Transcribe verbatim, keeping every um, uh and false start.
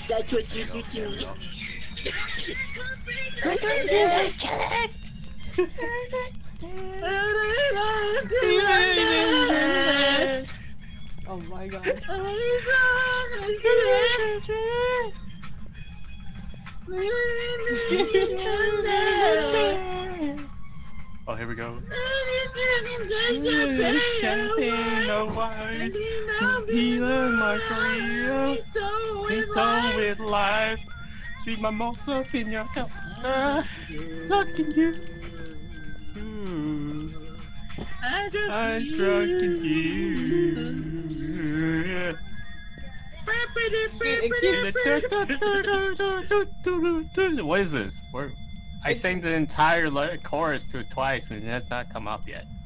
That's what you do to me. Oh my god. Oh, here we go. Champagne, no wine, tequila, margarita, done with life. Sweet mimosa, pina colada, talking you. Ooh. I'm drunk in you. What is this? We're, I sang the entire chorus to it twice and it has not come up yet.